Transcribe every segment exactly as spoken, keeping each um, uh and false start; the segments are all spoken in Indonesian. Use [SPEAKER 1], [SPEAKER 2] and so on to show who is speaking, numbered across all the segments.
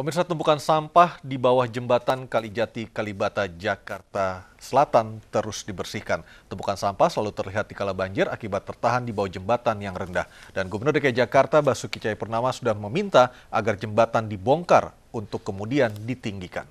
[SPEAKER 1] Pemirsa, tumpukan sampah di bawah jembatan Kalijati Kalibata, Jakarta Selatan terus dibersihkan. Tumpukan sampah selalu terlihat di kala banjir akibat tertahan di bawah jembatan yang rendah. Dan Gubernur D K I Jakarta Basuki Cahayapurnama sudah meminta agar jembatan dibongkar untuk kemudian ditinggikan.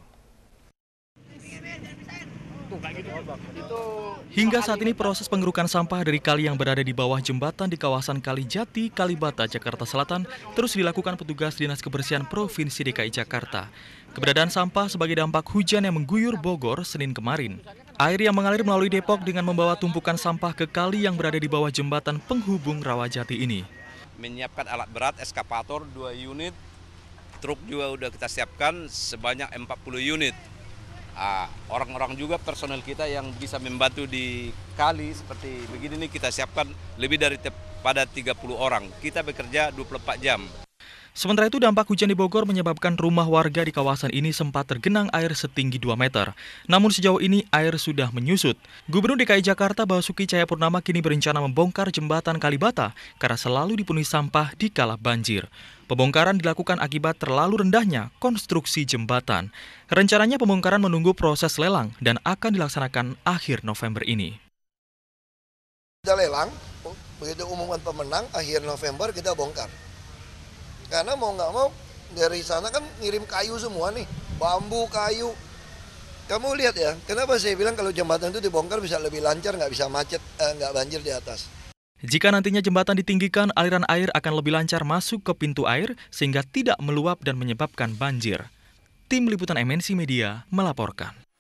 [SPEAKER 2] Hingga saat ini proses pengerukan sampah dari kali yang berada di bawah jembatan di kawasan Kalijati, Kalibata, Jakarta Selatan terus dilakukan petugas Dinas Kebersihan Provinsi D K I Jakarta. Keberadaan sampah sebagai dampak hujan yang mengguyur Bogor Senin kemarin. Air yang mengalir melalui Depok dengan membawa tumpukan sampah ke kali yang berada di bawah jembatan penghubung Rawajati ini.
[SPEAKER 3] Menyiapkan alat berat, eskavator dua unit, truk juga udah kita siapkan sebanyak empat puluh unit. Orang-orang juga personel kita yang bisa membantu di kali seperti begini nih kita siapkan lebih dari pada tiga puluh orang. Kita bekerja dua puluh empat jam.
[SPEAKER 2] Sementara itu dampak hujan di Bogor menyebabkan rumah warga di kawasan ini sempat tergenang air setinggi dua meter. Namun sejauh ini air sudah menyusut. Gubernur D K I Jakarta Basuki Cahayapurnama kini berencana membongkar jembatan Kalibata karena selalu dipenuhi sampah di kala banjir. Pembongkaran dilakukan akibat terlalu rendahnya konstruksi jembatan. Rencananya pembongkaran menunggu proses lelang dan akan dilaksanakan akhir November ini.
[SPEAKER 4] Kita lelang, begitu umumkan pemenang, akhir November kita bongkar. Karena mau nggak mau dari sana kan ngirim kayu semua nih, bambu, kayu. Kamu lihat ya, kenapa saya bilang kalau jembatan itu dibongkar bisa lebih lancar, nggak bisa macet, eh, nggak banjir di atas.
[SPEAKER 2] Jika nantinya jembatan ditinggikan, aliran air akan lebih lancar masuk ke pintu air sehingga tidak meluap dan menyebabkan banjir. Tim Liputan M N C Media melaporkan.